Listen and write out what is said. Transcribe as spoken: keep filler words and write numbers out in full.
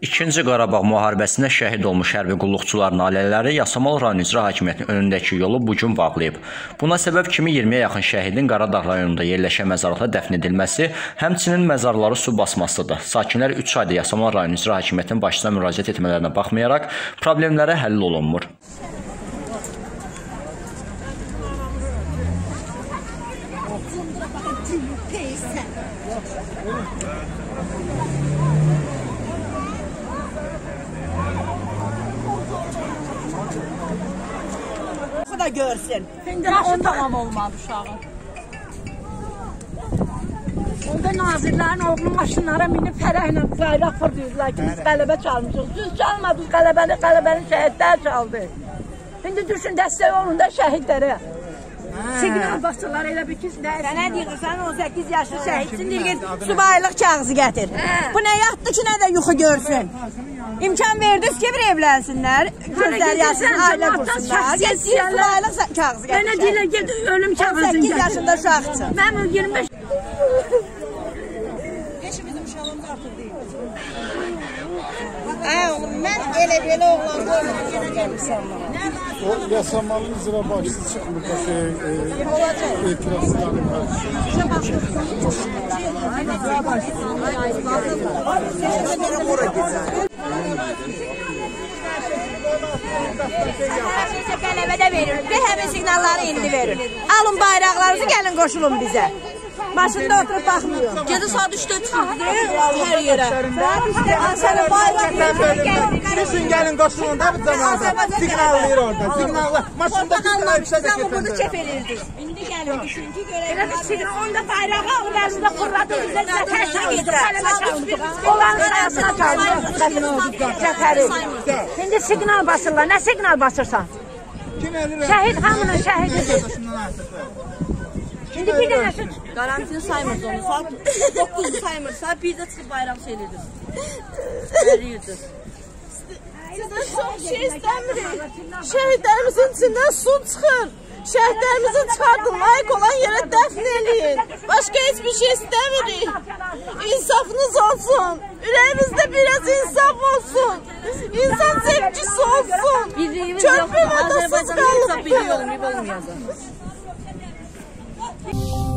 İkinci Qarabağ müharibəsində şəhid olmuş hərbi qulluqçuların ailələri Yasamal rayon icra hakimiyyətinin önündəki yolu bu gün bağlayıb. Buna səbəb kimi iyirmiyə yaxın şəhidin Qaradağ rayonunda yerləşən məzarlıqda dəfn edilməsi, həmçinin məzarları su basmasıdır. Sakinlər üç ayda Yasamal rayon icra hakimiyyətinin başçısına müraciət etmələrinə baxmayaraq problemlərə həll olunmur. Da görsün. Yaşı tamam olmadı uşağın. Onda nazirlərin oğlu maşınlara minib fərəhlə bayraq fırlayırlar ki, biz qələbə çalmışıq. Düz çalmadıq qələbəni, qələbəni şəhidlər çaldı. İndi düşün, dəstək olun da şəhidlərə. Siqnal basırlar elə bir ki, sənə deyirsən on səkkiz yaşlı şəhidsin, deyir subaylıq kağızı gətir. Bu nə yatdı ki, nə də yuxu görsün. İmkan verdiniz ki, bir evlənsinlər, gözlər yaşın, ailə qursunlar. Subaylıq kağızı gətir. Mənə deyirlər, get ölüm kağızını gətir. on səkkiz yaşında uşaqsın. Mən iyirmi beş... Beşi bizim uşağımız artıq deyil. Ay oğlum, mən elə-belə oğlan qoymadım, yenə gəlmişəm. O Yasamalın icra başçısı çıxmır da şey, etirazçıların qarşısında. Qələbədə veririk, bir həmin siqnalları indi verir. Alın bayraqlarınızı, gəlin qoşulun bizə. Maşında oturup baxmıyor. Gecə saat üçdə çıxır hər yerə. Sənin bayraq verir. Düşün gəlin qoşulun da bu zamanda. Siqnallayır orada. Siqnallar. Maşında siqnal yüksək gətirdi. Bunu kef edirdik. İndi gəlin düşün ki, görək. Onda bayrağı alıb əlimizdə fırladı. Bizə təşə gedir. Qələbə çalmışıq. Onların sayasına çalmışıq. Cəfəri. İndi siqnal basırlar. Nə siqnal basırsan? Şəhid hamının şəhididir. Şimdi bir dənə süt. Garantini saymırız onu. Saat dokuzda saymırsa bir də çıxıb bayraq şeylidir. Veriyordur. Sizdən çox şey istəmirik. Şəhidlərimizin içindən su çıxır. Şəhidlərimizi çıxardın, layiq olan yerə dəfn eləyin. Başqa heç bir şey istəmirik. İnsafınız olsun. Ürəyimizdə biraz insaf olsun. İnsan sevgisi olsun. Çöpün odasız qalıbdır. Olmayacaq.